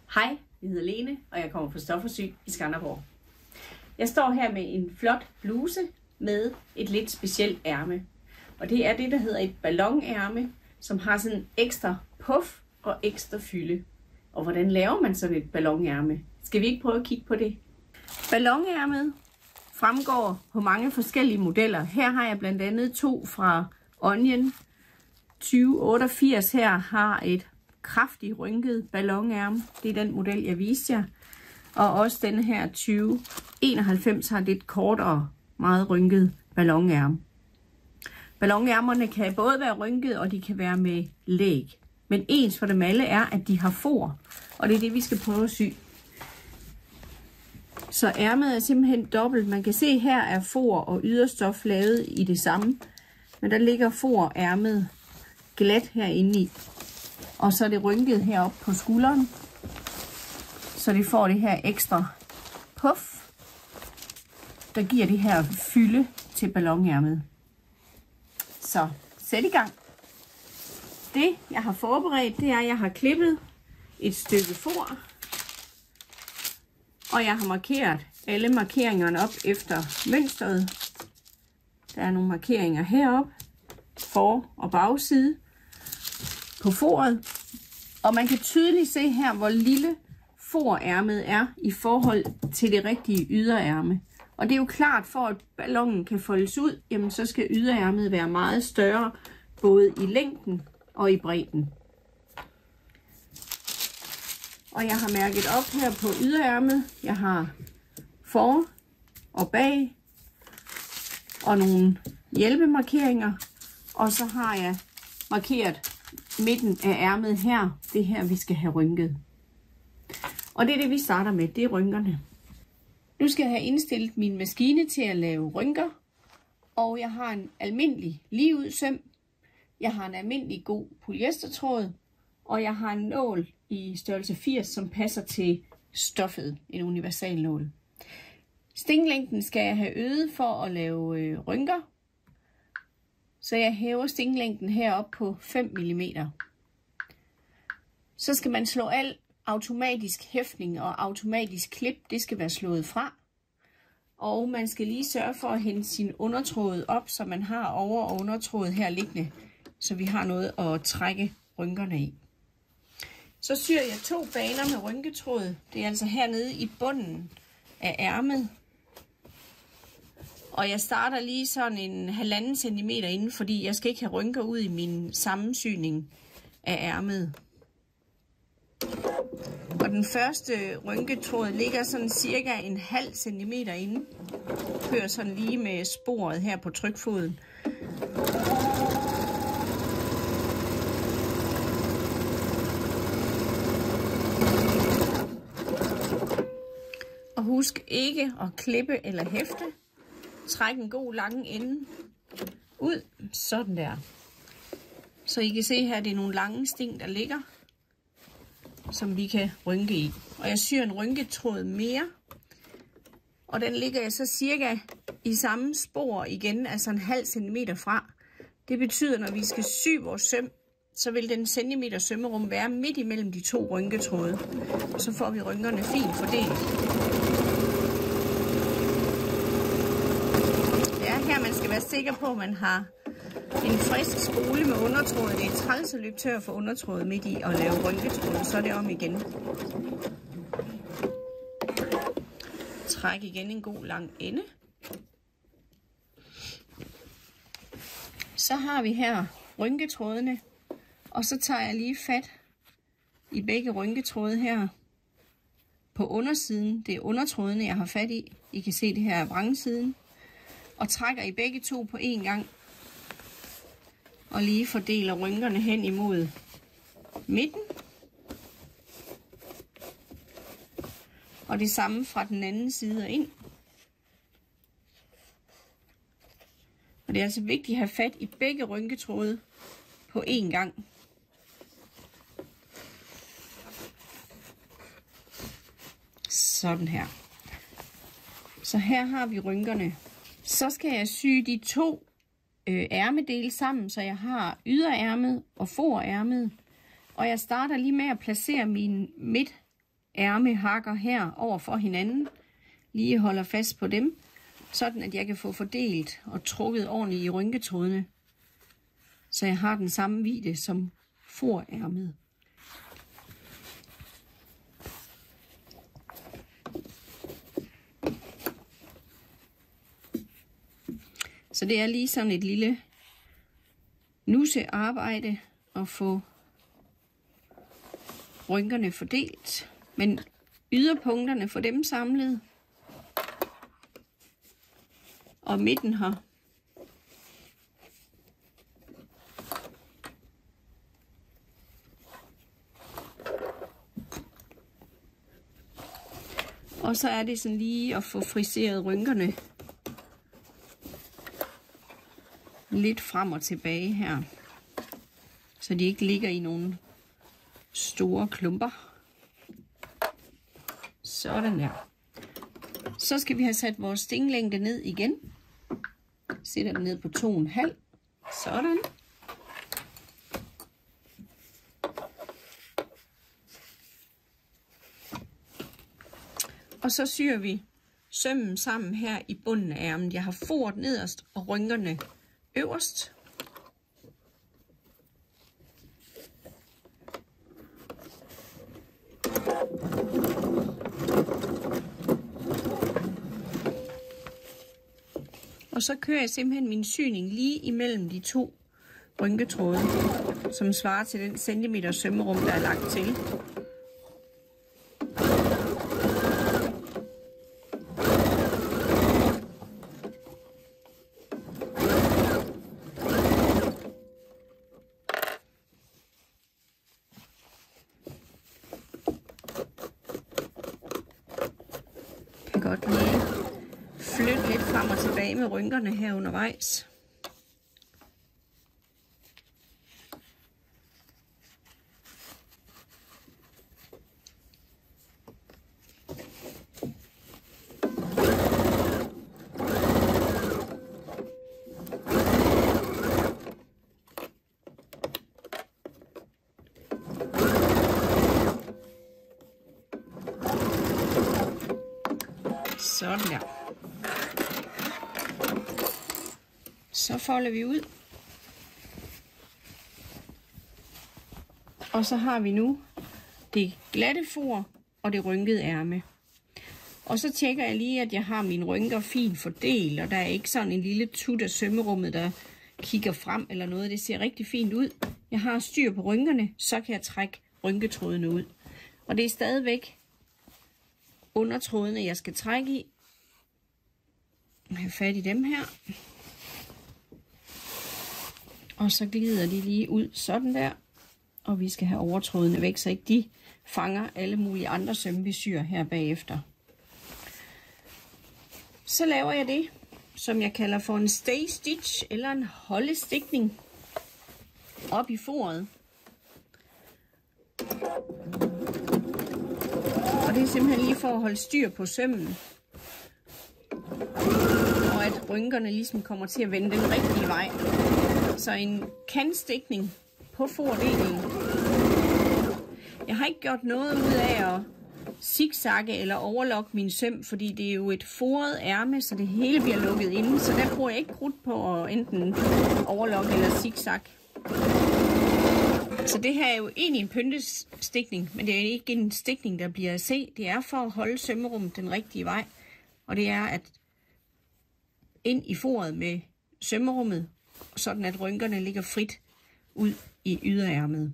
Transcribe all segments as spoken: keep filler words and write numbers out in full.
Hej, jeg hedder Lene, og jeg kommer fra Stof og Sy i Skanderborg. Jeg står her med en flot bluse med et lidt specielt ærme. Og det er det, der hedder et ballonærme, som har sådan ekstra puff og ekstra fylde. Og hvordan laver man sådan et ballonærme? Skal vi ikke prøve at kigge på det? Ballonærmet fremgår på mange forskellige modeller. Her har jeg blandt andet to fra Onion. tyve otteogfirs her har et kraftigt rynket ballonærme. Det er den model, jeg viste jer. Og også den her tyve enoghalvfems har lidt kortere, meget rynket ballonærme. Ballonærmerne kan både være rynket, og de kan være med læg. Men ens for dem alle er, at de har for. Og det er det, vi skal prøve at sy. Så ærmet er simpelthen dobbelt. Man kan se, her er for og yderstof lavet i det samme. Men der ligger for ærmet glat herinde i. Og så er det rynket heroppe på skulderen. Så det får det her ekstra puff, der giver det her fylde til ballonærmet. Så sæt i gang. Det jeg har forberedt, det er, at jeg har klippet et stykke for. Og jeg har markeret alle markeringerne op efter mønstret. Der er nogle markeringer heroppe, for- og bagside på foret. Og man kan tydeligt se her, hvor lille forærmet er i forhold til det rigtige yderærme. Og det er jo klart, for at ballonen kan foldes ud, jamen så skal yderærmet være meget større, både i længden og i bredden. Og jeg har mærket op her på yderærmet. Jeg har for og bag og nogle hjælpemarkeringer. Og så har jeg markeret midten af ærmet her. Det her, vi skal have rynket. Og det er det, vi starter med. Det er rynkerne. Nu skal jeg have indstillet min maskine til at lave rynker. Og jeg har en almindelig ligeud-søm. Jeg har en almindelig god polyestertråd. Og jeg har en nål i størrelse firs, som passer til stoffet. En universal nål. Stinglængden skal jeg have øget for at lave øh, rynker. Så jeg hæver stinglængden herop på fem millimeter. Så skal man slå al automatisk hæftning og automatisk klip. Det skal være slået fra. Og man skal lige sørge for at hente sin undertråd op, så man har over- og undertråd her liggende. Så vi har noget at trække rynkerne i. Så syr jeg to baner med rynketråd. Det er altså hernede i bunden af ærmet. Og jeg starter lige sådan en halvanden centimeter inden, fordi jeg skal ikke have rynker ud i min sammensyning af ærmet. Og den første rynketråd ligger sådan cirka en halv centimeter inde. Kører sådan lige med sporet her på trykfoden. Og husk ikke at klippe eller hæfte. Træk en god lang ende ud, sådan der. Så I kan se her, det er nogle lange sting, der ligger, som vi kan rynke i. Og jeg syr en rynketråd mere, og den ligger jeg så cirka i samme spor igen, altså en halv centimeter fra. Det betyder, når vi skal sy vores søm, så vil den centimeter sømmerum være midt imellem de to rynketråde. Og så får vi rynkerne fint fordelt. Her man skal være sikker på, at man har en frisk spole med undertråd. Det er træls at løbe tør for undertråd midt i og lave rynketråd. Så er det om igen. Træk igen en god lang ende. Så har vi her rynketrådene. Og så tager jeg lige fat i begge rynketråde her på undersiden. Det er undertrådene, jeg har fat i. I kan se det her af vrangsiden. Og trækker i begge to på én gang. Og lige fordeler rynkerne hen imod midten. Og det samme fra den anden side og ind. Og det er altså vigtigt at have fat i begge rynketråde på én gang. Sådan her. Så her har vi rynkerne. Så skal jeg sy de to øh, ærmedele sammen, så jeg har yderærmet og forærmet. Og jeg starter lige med at placere min midt ærmehakker her over for hinanden. Lige holder fast på dem, sådan at jeg kan få fordelt og trukket ordentligt i rynketrådene, så jeg har den samme vidde som forærmet. Så det er lige sådan et lille nussearbejde at få rynkerne fordelt, men yderpunkterne for dem samlet, og midten her. Og så er det sådan lige at få friseret rynkerne lidt frem og tilbage her, så de ikke ligger i nogle store klumper. Sådan der. Så skal vi have sat vores stinglængde ned igen. Sætter den ned på to komma fem. Sådan. Og så syr vi sømmen sammen her i bunden af ærmet. Jeg har foret nederst og rynkerne øverst. Og så kører jeg simpelthen min syning lige imellem de to rynketråde, som svarer til den centimeter sømmerum, der er lagt til. Jeg kan godt lige flytte lidt frem og tilbage med rynkerne her undervejs. Sådan der. Så folder vi ud. Og så har vi nu det glatte for og det rynkede ærme. Og så tjekker jeg lige, at jeg har mine rynker fint fordelt, og der er ikke sådan en lille tut af sømmerummet, der kigger frem eller noget. Det ser rigtig fint ud. Jeg har styr på rynkerne, så kan jeg trække rynketrådene ud. Og det er stadigvæk undertrådene, jeg skal trække i. Jeg har fat i dem her. Og så glider de lige ud sådan der. Og vi skal have overtrådene væk, så ikke de fanger alle mulige andre sømme, vi syr her bagefter. Så laver jeg det, som jeg kalder for en stay stitch, eller en holdestikning op i foret. Og det er simpelthen lige for at holde styr på sømmen. Og at rynkerne ligesom kommer til at vende den rigtige vej. Så en kantstikning på fordelen. Jeg har ikke gjort noget ud af at zigzagge eller overlokke min søm, fordi det er jo et foret ærme, så det hele bliver lukket inde. Så der bruger jeg ikke krudt på at enten overlokke eller zigzag. Så det her er jo egentlig en pyntestikning, men det er ikke en stikning, der bliver at se. Det er for at holde sømmerummet den rigtige vej. Og det er at ind i foret med sømmerummet, sådan at rynkerne ligger frit ud i yderærmet.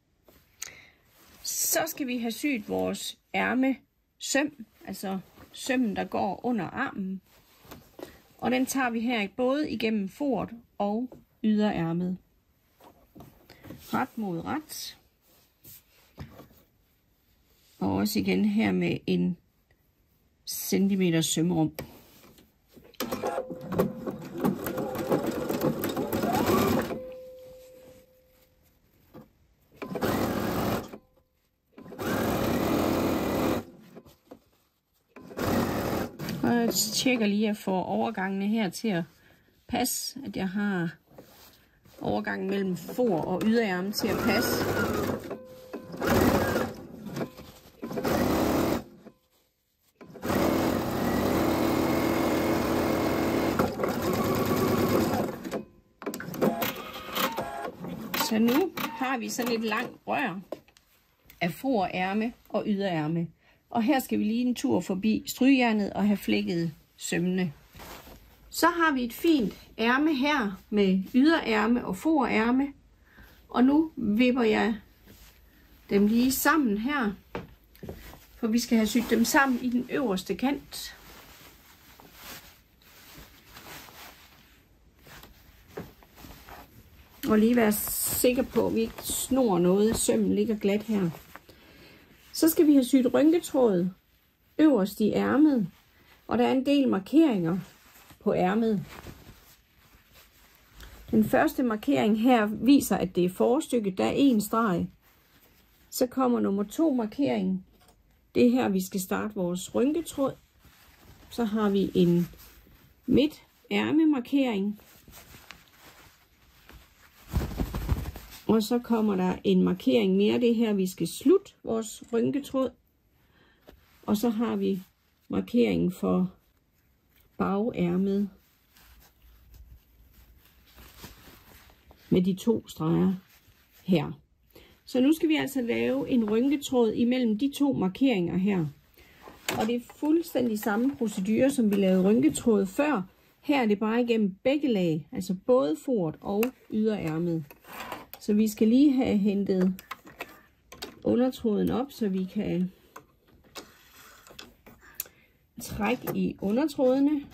Så skal vi have syet vores ærme søm, altså sømmen, der går under armen. Og den tager vi her både igennem foret og yderærmet. Ret mod ret. Og også igen her med en centimeter sømrum. Og jeg tjekker lige at få overgangene her til at passe, at jeg har overgangen mellem for og yderærme til at passe. Så nu har vi sådan et langt rør af forærme og yderærme. Og her skal vi lige en tur forbi strygejernet og have flækket sømmene. Så har vi et fint ærme her med yderærme og forærme. Og nu vipper jeg dem lige sammen her. For vi skal have syet dem sammen i den øverste kant. Og lige være sikker på, at vi ikke snor noget. Sømmen ligger glat her. Så skal vi have syet rynketråd øverst i ærmet. Og der er en del markeringer på ærmet. Den første markering her viser, at det er forstykket. Der er en streg. Så kommer nummer to markering. Det er her, vi skal starte vores rynketråd. Så har vi en midt ærmemarkering. Og så kommer der en markering mere. Det er her, vi skal slutte vores rynketråd. Og så har vi markeringen for bagærmet med de to streger her. Så nu skal vi altså lave en rynketråd imellem de to markeringer her. Og det er fuldstændig samme procedure, som vi lavede rynketråd før. Her er det bare igennem begge lag, altså både foret og yderærmet. Så vi skal lige have hentet undertråden op, så vi kan trække i undertrådene.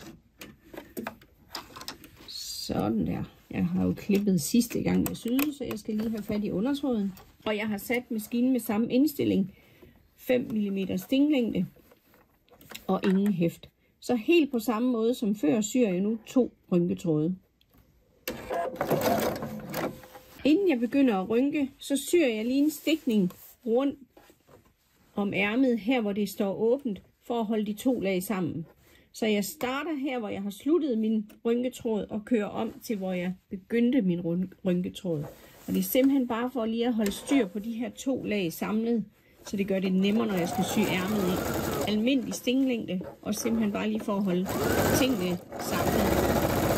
Sådan der. Jeg har jo klippet sidste gang jeg syede, så jeg skal lige have fat i undertråden. Og jeg har sat maskinen med samme indstilling. fem millimeter stinglængde og ingen hæft. Så helt på samme måde som før syr jeg nu to rynketråde. Inden jeg begynder at rynke, så syr jeg lige en stikning rundt om ærmet her, hvor det står åbent, for at holde de to lag sammen. Så jeg starter her, hvor jeg har sluttet min rynketråd, og kører om til, hvor jeg begyndte min rynketråd. Og det er simpelthen bare for lige at holde styr på de her to lag samlet, så det gør det nemmere, når jeg skal sy ærmet i. Almindelig stinglængde, og simpelthen bare lige for at holde tingene samlet.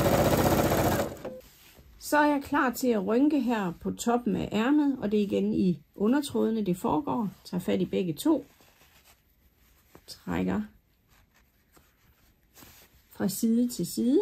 Så er jeg klar til at rynke her på toppen af ærmet, og det er igen i undertrådene, det foregår. Tager fat i begge to. Trækker fra side til side.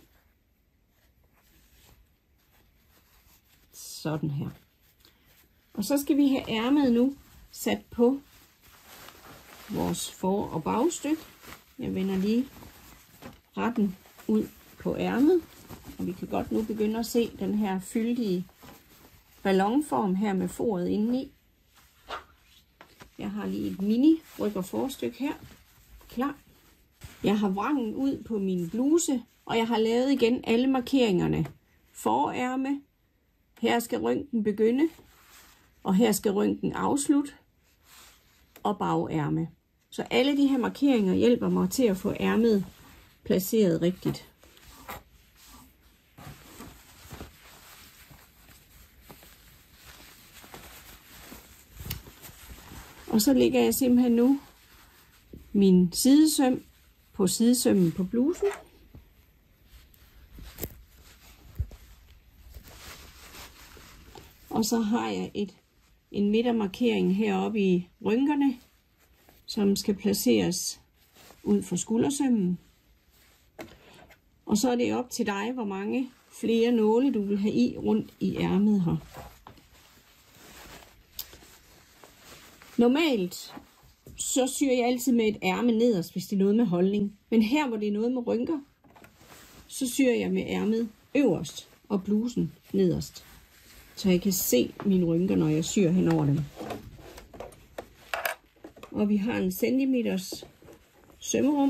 Sådan her. Og så skal vi have ærmet nu sat på vores for- og bagstykke. Jeg vender lige retten ud på ærmet. Og vi kan godt nu begynde at se den her fyldige ballonform her med foret indeni. Jeg har lige et mini ryg- og forstykke her. Klar. Jeg har vrangen ud på min bluse, og jeg har lavet igen alle markeringerne. Forærme. Her skal rynken begynde. Og her skal rynken afslutte. Og bagærme. Så alle de her markeringer hjælper mig til at få ærmet placeret rigtigt. Og så lægger jeg simpelthen nu min sidesøm på sidesømmen på blusen. Og så har jeg et, en midtermarkering heroppe i rynkerne, som skal placeres ud for skuldersømmen. Og så er det op til dig, hvor mange flere nåle du vil have i rundt i ærmet her. Normalt så syr jeg altid med et ærme nederst, hvis det er noget med holdning. Men her, hvor det er noget med rynker, så syr jeg med ærmet øverst og blusen nederst. Så jeg kan se mine rynker, når jeg syr hen over dem. Og vi har en centimeters sømmerum.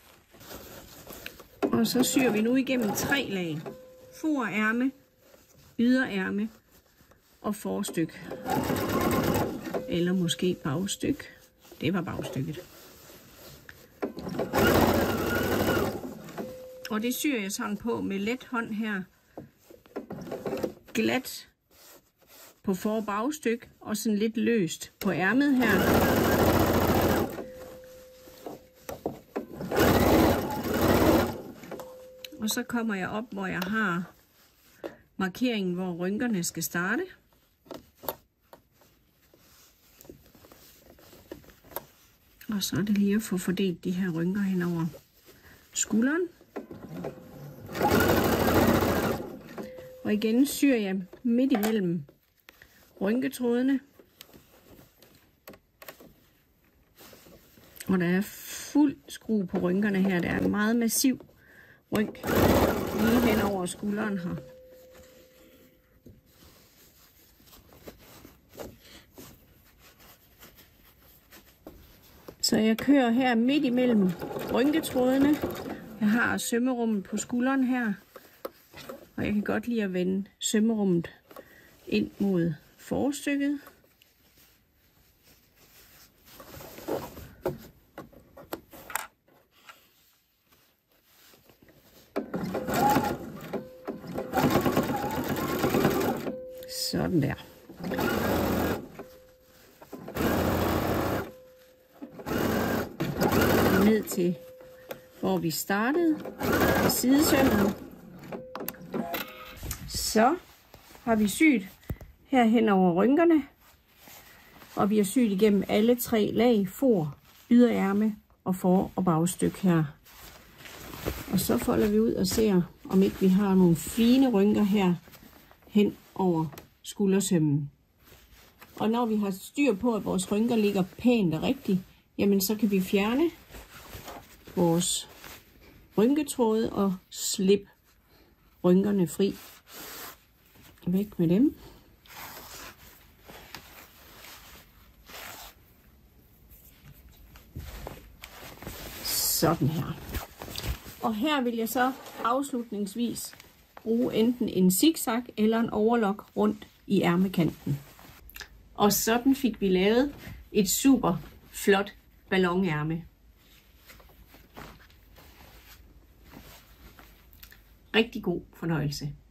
Og så syr vi nu igennem tre lag. Forærme, yderærme og forstykke. Eller måske bagstykke. Det var bagstykket. Og det syr jeg sådan på med let hånd her. Glat på for- og bagstykke, og sådan lidt løst på ærmet her. Og så kommer jeg op, hvor jeg har markeringen, hvor rynkerne skal starte. Og så er det lige at få fordelt de her rynker hen over skulderen. Og igen syr jeg midt imellem rynketrådene. Og der er fuld skrue på rynkerne her. Der er en meget massiv rynk lige hen over skulderen her. Så jeg kører her midt imellem rynketrådene. Jeg har sømmerummet på skulderen her. Og jeg kan godt lide at vende sømmerummet ind mod forstykket. Sådan der. Ned til, hvor vi startede, ved sidesømmet. Så har vi syet her hen over rynkerne, og vi har syet igennem alle tre lag, for, yderærme og for- og bagstykke her. Og så folder vi ud og ser, om ikke vi har nogle fine rynker her hen over skuldersømmen. Og når vi har styr på, at vores rynker ligger pænt og rigtigt, jamen så kan vi fjerne vores rynketråde og slippe rynkerne fri. Væk med dem. Sådan her. Og her vil jeg så afslutningsvis bruge enten en zigzag eller en overlok rundt i ærmekanten. Og sådan fik vi lavet et super flot ballonærme. Rigtig god fornøjelse.